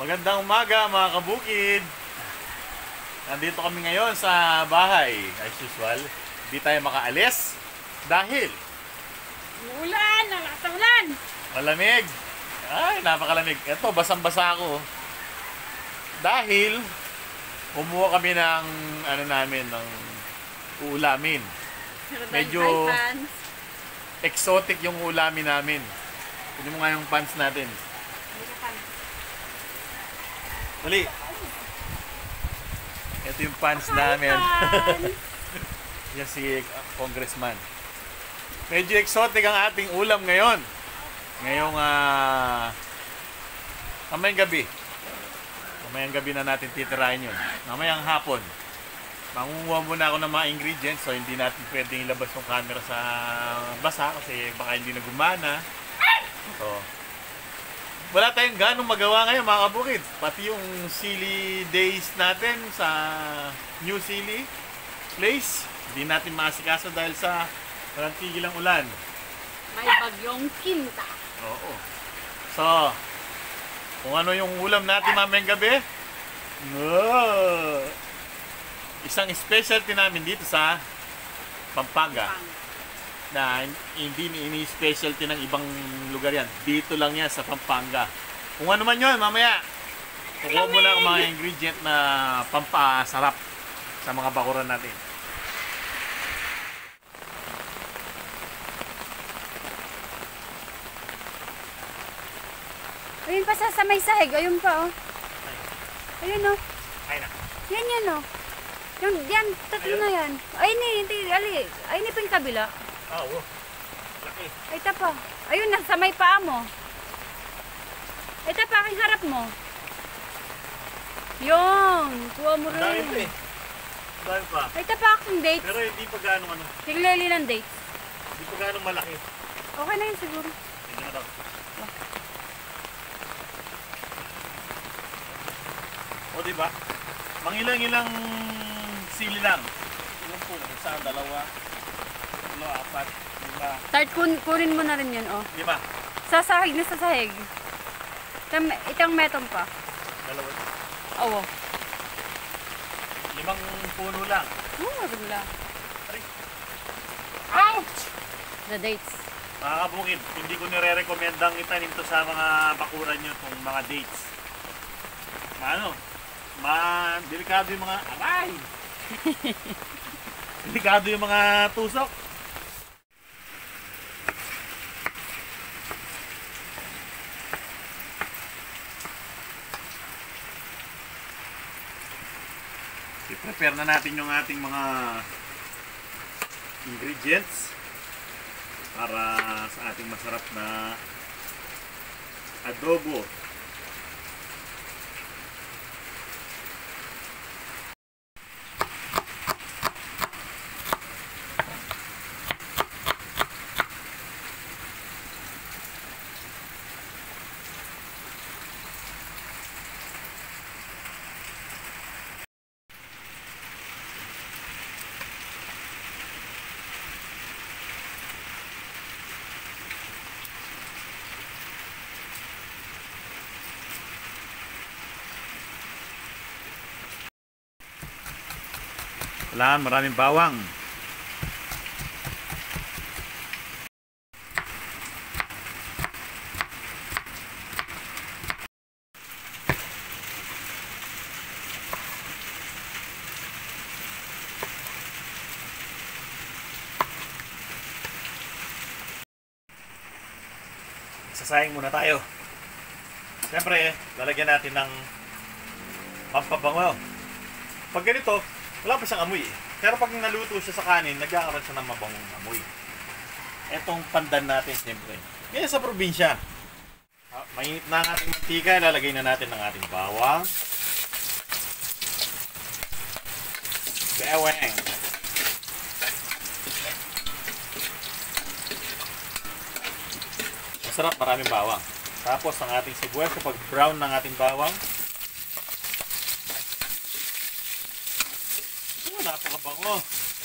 Magandang umaga mga kabukid. Nandito kami ngayon sa bahay. As usual, hindi tayo makaalis dahil ulan, nalakas na ulan. malamig. Ay, napakalamig. Ito, basang-basa ako. Dahil kumuha kami ng ano namin, ng uulamin. Medyo exotic yung ulamin namin. Pwede mo nga yung pants natin. Dali. Ito yung pants namin. Yan si congressman. Medyo exotic ang ating ulam ngayon. Ngayong mamayang gabi. Mamayang gabi na natin titirahin yun. Mamayang hapon. Mangunguha muna ako ng mga ingredients, so hindi natin pwedeng ilabas yung camera sa basa kasi baka hindi na gumana. So, wala tayong ganong magawa ngayon mga kabukid. Pati yung Sili Days natin sa New Sili Place, hindi natin maasikaso dahil sa walang tigil ang ulan. May bagyong Kinta. Oo. So, kung ano yung ulam natin mamayang gabi, isang specialty namin dito sa Pampanga na hindi ini-specialty ng ibang lugar yan. Dito lang yan sa Pampanga. Kung ano man yun, mamaya kukuha mo lang mga ingredient na pampasarap sa mga bakuran natin. Ayun pa sa may sahig. Ayun pa, oh. Ayun, oh. Ay na. Yan, oh. Yung, yan, tatlo na yan. Ay, hindi, ali. Ay, pa yung kabila. Oo. Laki. Ay, tapa. Ayun na, sa may paa mo. Ay, tapa, aking harap mo. Yun, kuha mo rin. Dahil pa eh. Dahil pa. Ay, tapa, aking dates. Pero hindi pa gaano ano. Tiglali ng dates. Hindi pa gaano malaki. Okay na yun siguro. Hindi na daw. O diba? Mangilang-ilang sili lang. Ilan po? Isa, dalawa, tatlo, apat, lima. Start, kunin mo na rin yun, oh. Lima. Sa sahig na sa sahig. Itang metong pa. Dalawa. Oo. 5 puno lang. Maganda. Aray. Ouch! The dates. Mga kabukid, hindi ko nire-recommendang itanim to sa mga bakuran nyo itong mga dates. Ano? Delikado yung mga aray! Delikado yung mga tusok. I-prepare na natin yung ating mga ingredients para sa ating masarap na adobo. Kailangan maraming bawang. Sasayang muna tayo. Siyempre, lalagyan natin ng pampabango. Pag ganito, wala pa siyang amoy eh. Pero pag naluto siya sa kanin, nagkakaroon siya ng mabangong amoy. Etong pandan natin, siyempre. Kaya sa probinsya. Mainit na ang ating mantika, lalagay na natin ang ating bawang. Beweng. Masarap, maraming bawang. Tapos ang ating sibuyas, kapag brown ng ating bawang, napakabango.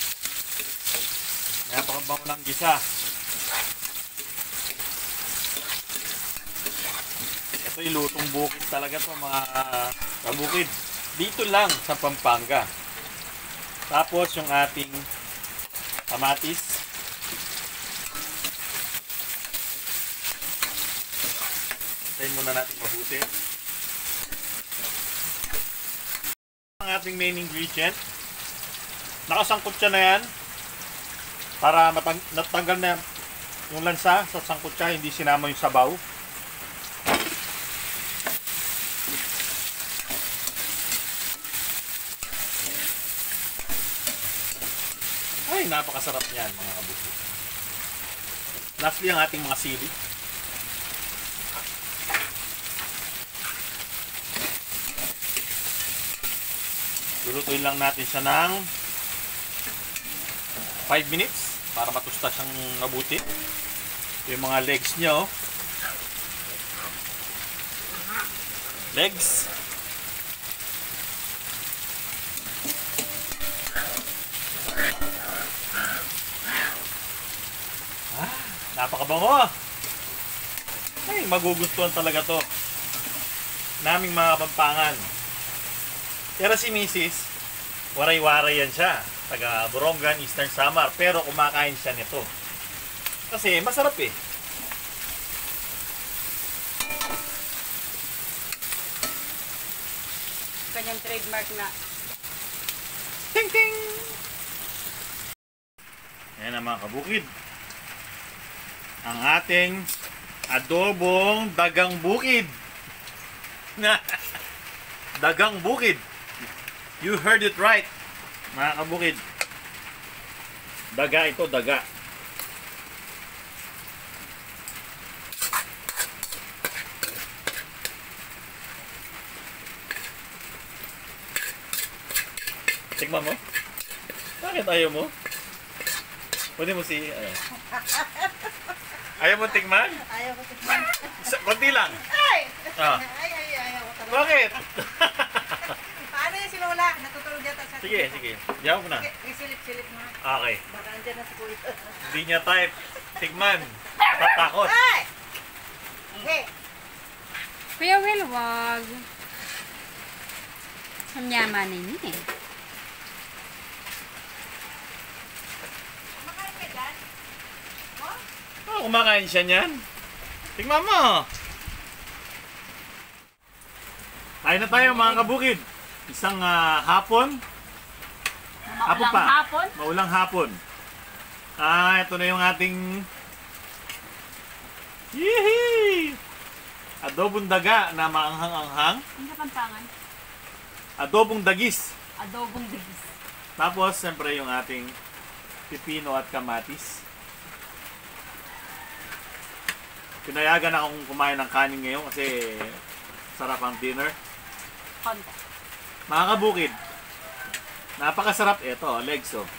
Napakabango ng gisa. Ito Ito lutong bukid talaga to mga kabukid. Dito lang sa Pampanga. Tapos yung ating kamatis. Tayin muna natin mabuti. Ang ating main ingredient. Nakasangkot siya na yan. Para natanggal na yung lansa sa sangkot siya, hindi sinama yung sabaw. Ay, napakasarap niyan mga kabukid. Lastly, ang ating mga sili. Lulutuin lang natin siya ng 5 minutes para matusta siyang mabuti. Ito yung mga legs niya, oh. Legs. Napakabango. Ay, magugustuhan talaga to. Naming mga Kapampangan. Pero si Mrs. waray-waray yan siya. Taga Borongan, Eastern Samar. Pero kumakain siya nito. Kasi masarap eh. Kanyang trademark na. Ting ting! Ayan ang mga kabukid. Ang ating adobong dagang bukid. Dagang bukid. You heard it right, mga kabukid. Daga ito, daga. Tikman mo? Bakit ayaw mo? Pwede mo si... Ayaw mo tikman? Ayaw ko tikman. Kunti lang. Ay! Ah. Ayaw ko talaga. Bakit? Paano yan si Lola? Natutulog yata sa... Sige, sige. Jawab na. Sige, isilip-silip mo. Okay. Baka andyan na si Kuya. Hindi niya type. Tikman. Tatakot. Ay! Okay. Kuya Will, wag. Ang yaman ninyo eh. Kumakain ka dyan? Oh, kumakain siya niyan. Tingnan mo. Kain na tayo mga kabukid. Isang hapon. Hapon pa. Hapon? Maulang hapon. Ito na yung ating Yee! Adobong daga na maanghang-anghang. Ang Kapampangan. Adobong dagis. Adobong digis. Tapos, siyempre yung ating pipino at kamatis. Pinayagan akong kumain ng kanin ngayon kasi sarap ang dinner. Konta. Mga kabukid, napakasarap ito, legs oh.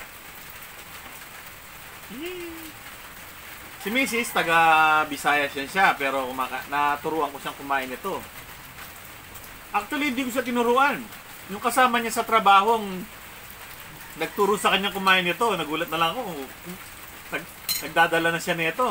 Si Mrs. taga Visayas yan siya, pero naturuan ko siyang kumain ito. Actually, hindi ko siya tinuruan. Yung kasama niya sa trabaho, nagturo sa kanya kumain ito. Nagulat na lang ako. Nagdadala na siya nito.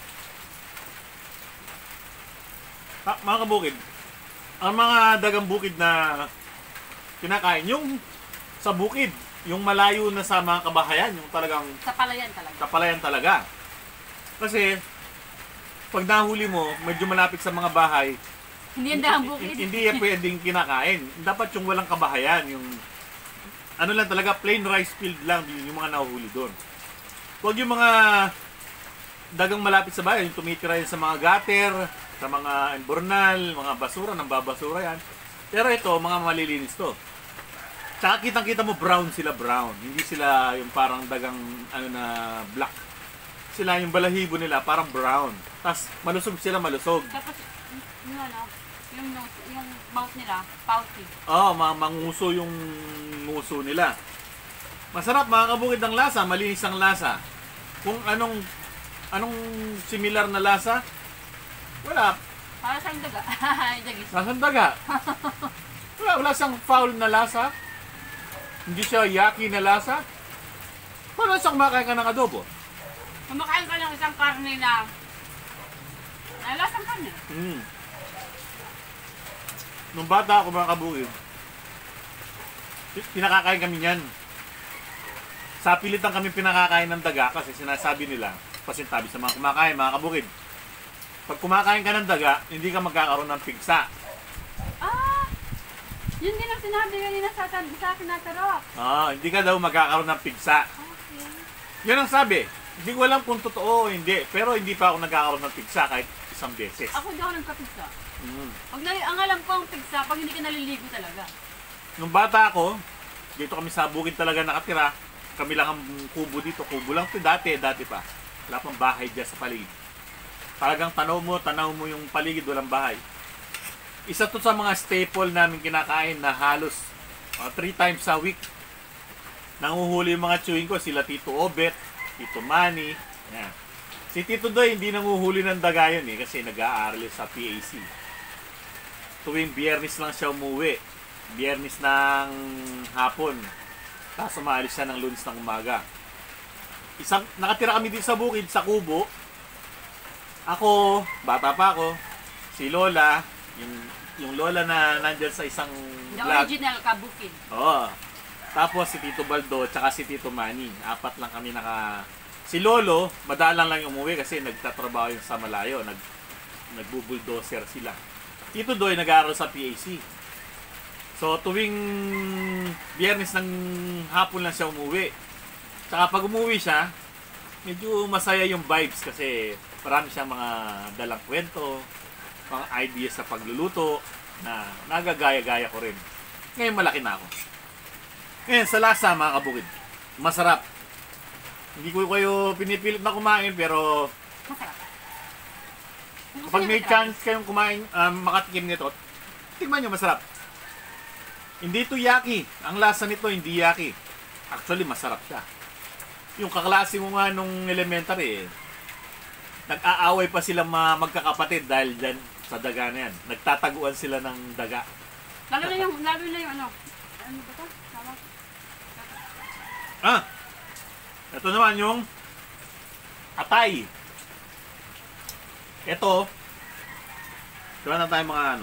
Mga kabukid, ang mga dagang bukid na kinakain, yung sa bukid, yung malayo na sa mga kabahayan, yung talagang Sa palayan talaga. kapalayan talaga. Kasi, pag nahuli mo, medyo malapit sa mga bahay, Hindi yan daang bukid. hindi yan pwedeng kinakain. Dapat yung walang kabahayan, yung ano lang talaga, plain rice field lang, yung mga nahuhuli doon. Huwag yung mga dagang malapit sa bahay, yung tumitira yan sa mga gutter, sa mga imbornal, mga basura, nambabasura yan. Pero ito, mga malilinis to. Tsaka kitang-kita mo brown sila, brown. Hindi sila yung parang dagang ano na black. Sila yung balahibo nila parang brown. Tapos malusog sila, malusog. Tapos, yung ano, yung nose, yung mouth nila, pouty. Oo, manguso yung nguso nila. Masarap mga kabukid ang lasa, malinis ang lasa. Kung anong similar na lasa, wala. Para sa daga. Dagis. Nasaan daga? Wala siyang foul na lasa. Hindi siya yucky na lasa. Paano siyang makain ka ng adobo? Kumakain ka ng isang karne na lasang karne. Nung bata ako mga kabukid, pinakakain kami niyan. Sa pilitan kami pinakakain ng daga kasi sinasabi nila, pasintabi sa mga kumakain, mga kabukid. Pag kumakain ka ng daga, hindi ka magkakaroon ng pigsa. Ah! Yun din ang sinabi kanina sa akin na Taro. Hindi ka daw magkakaroon ng pigsa. Okay. Yan ang sabi. Hindi ko alam kung totoo o hindi. Pero hindi pa ako nagkakaroon ng pigsa kahit isang beses. Ako di ako nagpapigsa. Mm. Ang alam ko ang pigsa pag hindi ka naliligo talaga. Nung bata ako, dito kami sa bukid talaga nakatira. Kami lang ang kubo dito. Kubo lang ito dati pa. Wala pang bahay dyan sa paligid. Talagang tanaw mo yung paligid, walang bahay. Isa to sa mga staple namin kinakain na halos 3 times a week. Nanguhuli yung mga chewing ko, sila Tito Obet, Tito Manny. Yan. Si Tito Doy hindi nanguhuli ng daga yun kasi nag-aaral sa PAC. Tuwing biyernes lang siya umuwi. Biyernes ng hapon. Tapos umaalis siya ng Lunes ng umaga. Nakatira kami dito sa bukid, sa kubo. Ako, bata pa ako, si Lola, yung Lola na nandyan sa isang The vlog. original kabukid. Oo. Tapos si Tito Baldo, tsaka si Tito Manny. 4 lang kami Si Lolo, madalang lang umuwi kasi nagtatrabaho yun sa malayo. Nagbubuldoser sila. Tito Doy nag-aaral sa PAC. So tuwing biyernes ng hapon lang siya umuwi. Tsaka pag umuwi siya, medyo masaya yung vibes kasi marami siyang mga dalang kwento, mga ideas sa pagluluto na nagagaya-gaya ko rin. Ngayon malaki na ako. Ngayon sa lasa mga kabukid, masarap. Hindi ko kayo pinipilit na kumain pero Masarap. kapag may chance kayong kumain, makatikim nito, tingnan nyo masarap. Hindi ito yaki. Ang lasa nito hindi yaki. Actually masarap siya. Yung kaklase mo nga nung elementary nag-aaway pa sila magkakapatid dahil dyan sa daga na yan. Nagtataguan sila ng daga. Lalo na yung ano ba ito? Tawag. Ito naman yung atay. Ito, diba na tayo mga ano.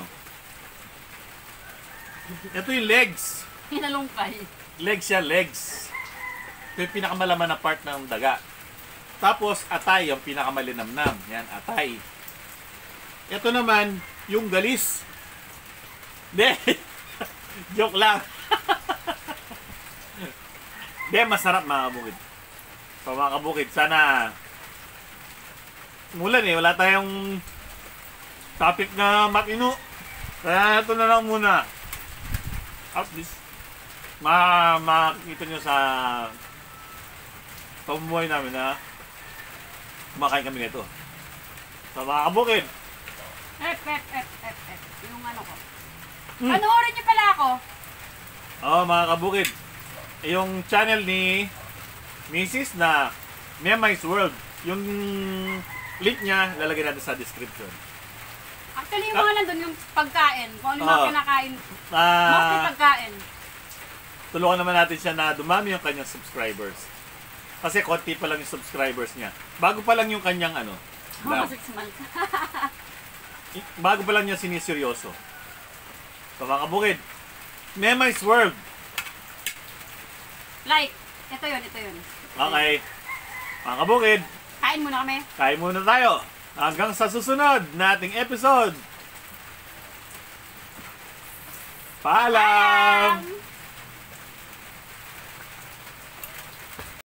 Ito yung legs. Hinalungkay. Legs siya, legs. Ito yung pinakamalaman na part ng daga. Tapos, atay, yung pinakamalinamnam. Yan, atay. Ito naman, yung galis. Hindi. Joke lang. Hindi, masarap mga kabukid. So mga kabukid, sana mulan wala tayong topic na matino. Kaya ito na lang muna. At least, makikita nyo sa pamumuhay namin na kumakain kami nito. So mga kabukid, Yung ano ko. Panoorin niyo pala ako. mga kabukid, yung channel ni Mrs. na Memais World, yung link niya lalagay natin sa description. Actually, yung mga nandun, yung pagkain. Kung ano yung mga kinakain. Ah, Mostly pagkain. tulungan naman natin siya na dumami yung kanyang subscribers. Kasi konti pa lang yung subscribers niya. Bago pa lang yung kanyang Mga vlog. 6 months. Bago pa lang niya siniseryoso. So mga kabukid, Memais World. Like, ito yun. Okay. Mga kabukid, Kain muna kami. kain muna tayo. Hanggang sa susunod nating episode. Paalam!